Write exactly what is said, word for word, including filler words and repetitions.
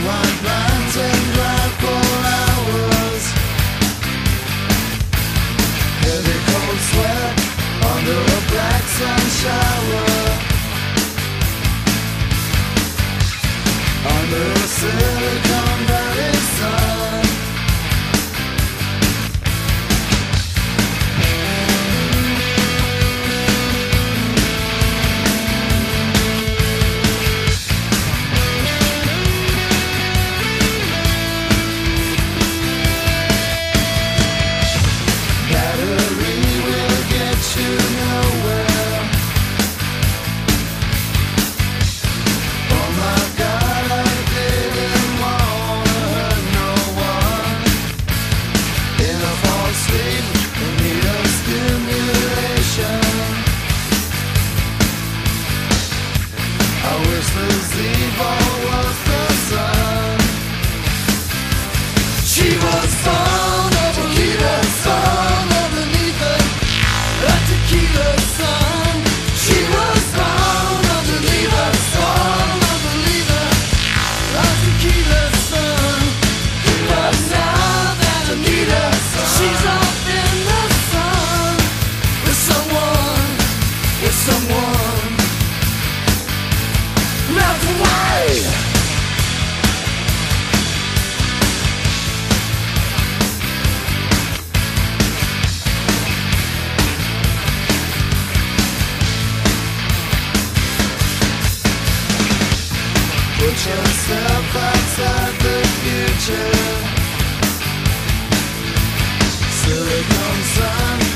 white lines and black cold hours. Heavy cold sweat under a black sun shower. Under a Silicon Valley sun. Battery will get you nowhere. Oh my God, I didn't wanna hurt no one. In a false sleep, in need of stimulation. I wish the Z-ball was the sun. She was born of a tequila sun underneath the a tequila sun. She was born underneath the sun, underneath the a tequila sun. But now that Anita, she's off in the sun with someone, with someone melt away. Put yourself outside the future. Silicon sun.